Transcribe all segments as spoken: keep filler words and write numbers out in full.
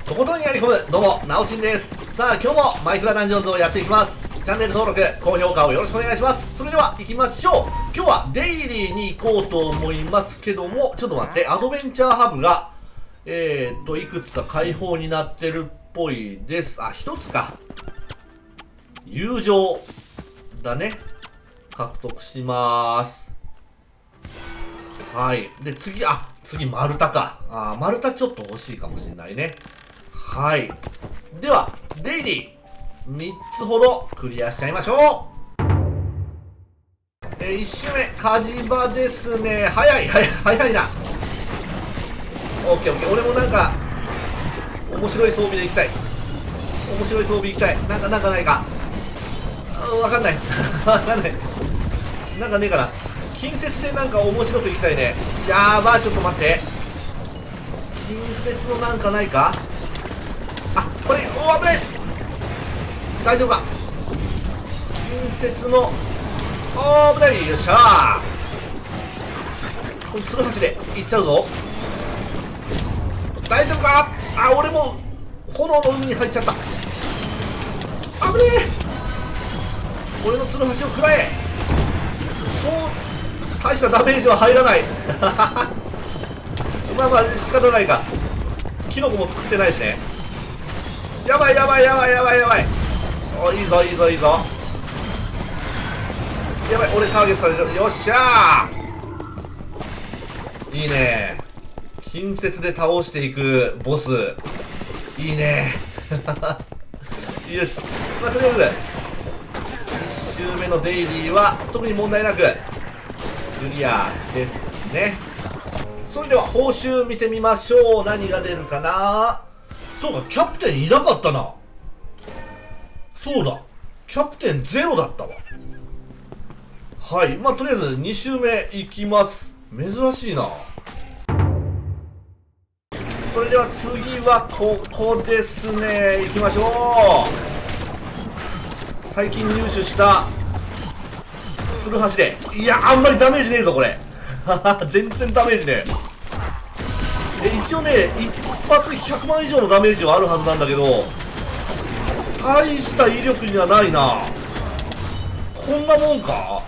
とことんやり込む、どうも、なおちんです。さあ、今日もマイクラダンジョンズをやっていきます。チャンネル登録、高評価をよろしくお願いします。それでは、行きましょう。今日はデイリーに行こうと思いますけども、ちょっと待って、アドベンチャーハブが、えーっと、いくつか開放になってるっぽいです。あ、一つか。友情だね。獲得しまーす。はい。で、次、あ、次、丸太か。あ、丸太ちょっと欲しいかもしれないね。はい。では、デイリー、みっつほどクリアしちゃいましょう。えー、いち周目、火事場ですね。早い、早い、早いな。オッケーオッケー。俺もなんか、面白い装備でいきたい。面白い装備いきたい。なんか、なんかないか。うん、わかんない。わかんない。なんかねえかな。近接でなんか面白くいきたいね。やーばー、ちょっと待って。近接のなんかないか。あ、これ、おー、危ない。大丈夫か。近接の、おー、危ない。よっしゃー。これ、つるはしでいっちゃうぞ。大丈夫か。あ、俺も、炎の海に入っちゃった。危ねえ。俺のつるはしを食らえ。そう、大したダメージは入らない。まあまあ仕方ないか。キノコも作ってないしね。やばいやばいやばいやばいやばい。お、いいぞいいぞいいぞ。やばい、俺ターゲットされる。よっしゃー。いいね。近接で倒していくボス、いいね。よし、まあ、とりあえずいち周目のデイリーは特に問題なくクリアですね。それでは報酬見てみましょう。何が出るかな。そうか、キャプテンいなかったな。そうだ、キャプテンゼロだったわ。はい、まあとりあえずに周目いきます。珍しいな。それでは次はここですね。行きましょう。最近入手したツルハシで、いや、あんまりダメージねえぞこれ。全然ダメージねえ。一応ね、一発ひゃくまん以上のダメージはあるはずなんだけど、大した威力にはないな。こんなもんか。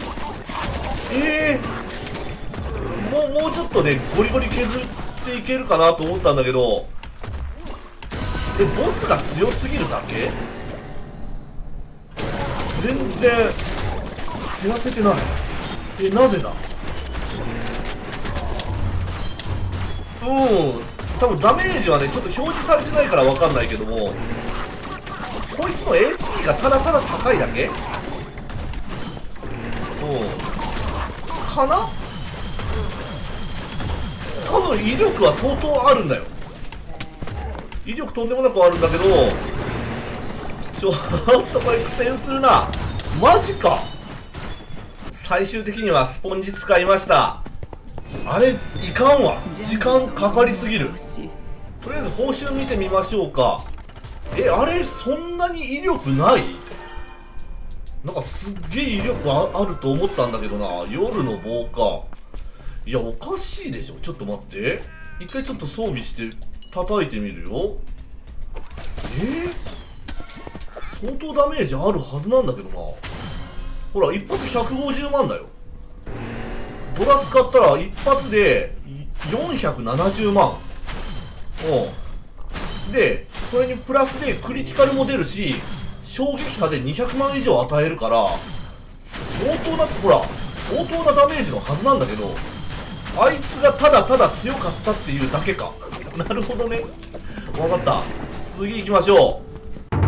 ええー、もうもうちょっとね、ゴリゴリ削っていけるかなと思ったんだけど、え、ボスが強すぎるだけ。全然減らせてない。え、なぜだ。うん、多分ダメージはね、ちょっと表示されてないから分かんないけども、こいつの エイチピー がただただ高いだけ。うんかな。多分威力は相当あるんだよ。威力とんでもなくあるんだけど、ちょっとこれ苦戦するな。マジか。最終的にはスポンジ使いました。あれいかんわ。時間かかりすぎる。とりあえず報酬見てみましょうか。え、あれそんなに威力ない。なんかすっげえ威力 あ, あると思ったんだけどな。夜の棒か。いや、おかしいでしょ。ちょっと待って、一回ちょっと装備して叩いてみるよ。えー、相当ダメージあるはずなんだけどな。ほら、一発ひゃくごじゅうまんだよ。ドラ使ったら一発でよんひゃくななじゅうまん。うん。で、それにプラスでクリティカルも出るし、衝撃波でにひゃくまん以上与えるから、相当な、ほら、相当なダメージのはずなんだけど、あいつがただただ強かったっていうだけか。なるほどね。わかった。次行きましょう。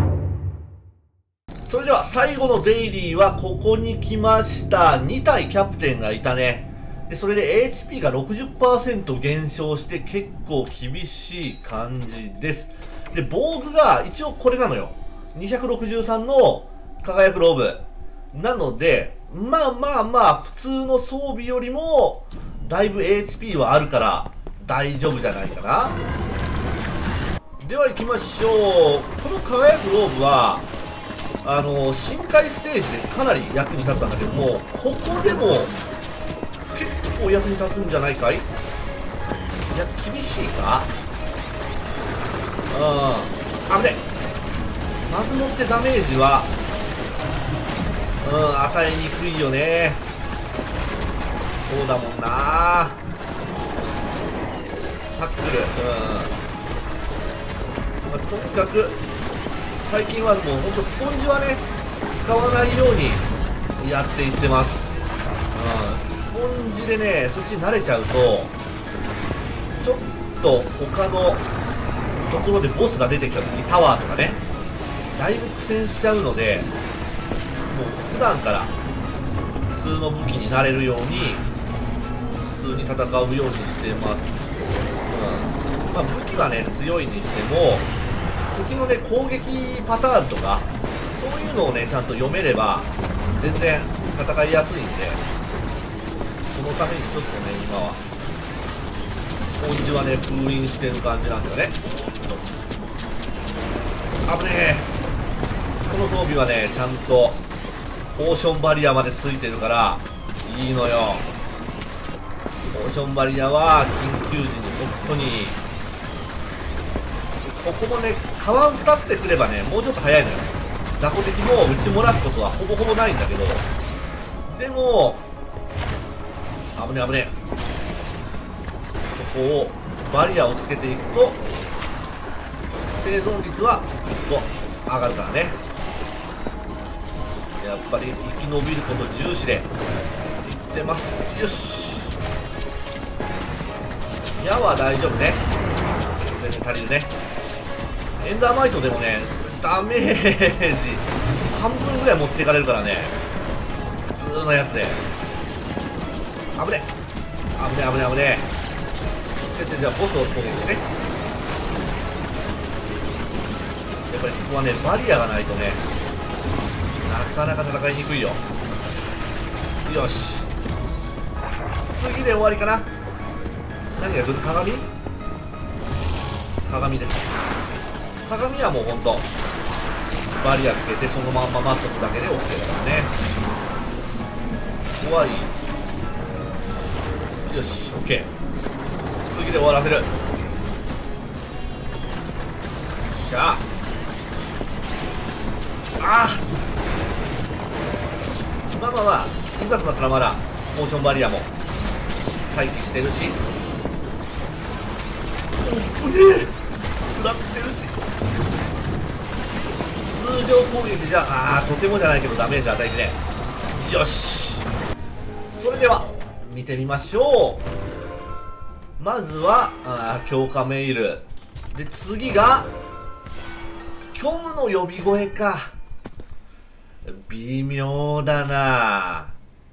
それでは最後のデイリーはここに来ました。に体キャプテンがいたね。で、それで エイチピー が ろくじゅっパーセント 減少して結構厳しい感じです。で、防具が一応これなのよ。にひゃくろくじゅうさんの輝くローブ。なので、まあまあまあ、普通の装備よりも、だいぶ エイチピー はあるから大丈夫じゃないかな。では行きましょう。この輝くローブは、あの、深海ステージでかなり役に立ったんだけども、ここでも結構役に立つんじゃないかい。いや、厳しいか。あ危ね。まずもってダメージはうん与えにくいよね。そうだもんな。タックル、うん、まあ、とにかく最近はもうほんとスポンジはね使わないようにやっていってます。うん、スポンジでねそっちに慣れちゃうとちょっと他のところでボスが出てきた時にタワーとかねだいぶ苦戦しちゃうので、もう普段から普通の武器になれるように普通に戦うようにしてます。うん、まあ、武器はね強いにしても敵のね攻撃パターンとかそういうのをねちゃんと読めれば全然戦いやすいんで、そのためにちょっとね今はスポンジはね封印してる感じなんだよね。危ねえ。この装備はねちゃんとポーションバリアまでついてるからいいのよ。ポーションバリアは緊急時に本当にいい。ここもねカワンスタッフでくればねもうちょっと早いのよ。雑魚敵も打ち漏らすことはほぼほぼないんだけど、でも危ね危ね。ここをバリアをつけていくと生存率はぐっと上がるからね。やっぱり生き延びること重視でいってます。よし、矢は大丈夫ね。全然足りるね。エンダーマイトでもねダメージ半分ぐらい持っていかれるからね、普通のやつで危ね危ね危ね危ね。じゃあボスを攻撃して、やっぱりここはねバリアがないとねなかなか戦いにくいよ。よし、次で終わりかな。何が来る？鏡？鏡です。鏡はもうほんとバリアつけてそのまんま待っとくだけで OK だからね。怖い。よし OK、 次で終わらせる。よっしゃああ。まあまあまあいざとなったらまだモーションバリアも待機してるし、おっぶねえ食らってるし、通常攻撃じゃあーとてもじゃないけどダメージ与えてね。よし、それでは見てみましょう。まずはあ強化メールで、次が虚無の呼び声か。微妙だな。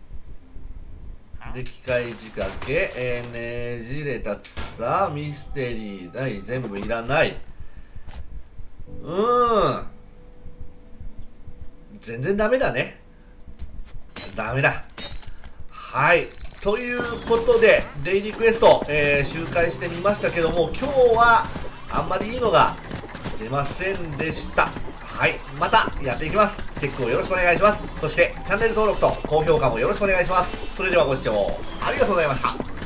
で機械仕掛け、えー、ねじれたつたミステリーだい全部いらない。うーん全然ダメだね。ダメだ。はい、ということでデイリークエスト、えー、周回してみましたけども、今日はあんまりいいのが出ませんでした。はい、またやっていきます。チェックをよろしくお願いします。そしてチャンネル登録と高評価もよろしくお願いします。それではご視聴ありがとうございました。